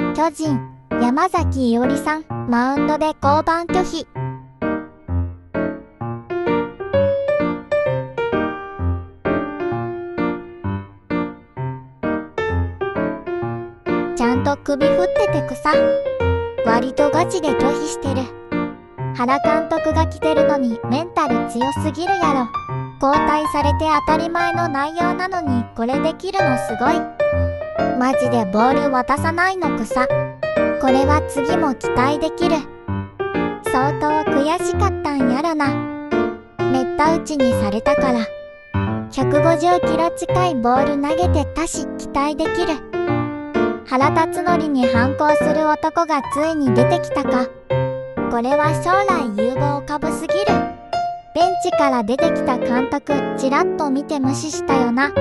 巨人、山崎伊織さん、マウンドで降板拒否。ちゃんと首振っててくさ。割とガチで拒否してる。原監督が来てるのにメンタル強すぎるやろ。交代されて当たり前の内容なのにこれできるのすごい。マジでボール渡さないのくさ。これは次も期待できる。相当悔しかったんやろな。めった打ちにされたから。150キロ近いボール投げてたし期待できる。原辰徳に反抗する男がついに出てきたか。これは将来有望株すぎる。ベンチから出てきた監督ちらっと見て無視したよな。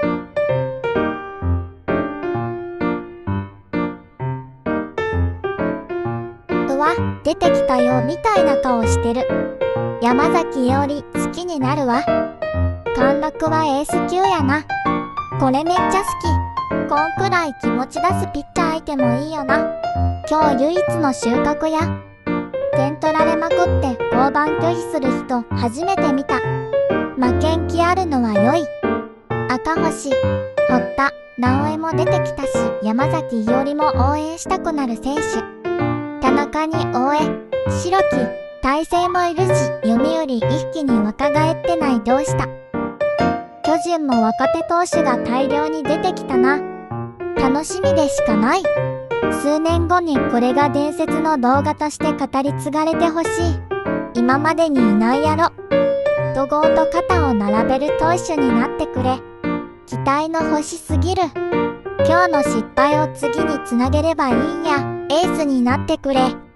うわ、出てきたよみたいな顔してる。山崎伊織好きになるわ。貫禄はエース級やな。これめっちゃ好き。こんくらい気持ち出すピッチャーいてもいいよな。今日唯一の収穫や。点取られまくって降板拒否する人初めて見た。負けん気あるのは良い。赤星、堀田、直江も出てきたし、山崎伊織も応援したくなる選手。田中に大江、白木、大勢もいるし、読売一気に若返ってないどうした。巨人も若手投手が大量に出てきたな。楽しみでしかない。数年後にこれが伝説の動画として語り継がれてほしい。今までにいないやろ。怒号と肩を並べる投手になってくれ。期待の星すぎる。今日の失敗を次につなげればいいんや。エースになってくれ。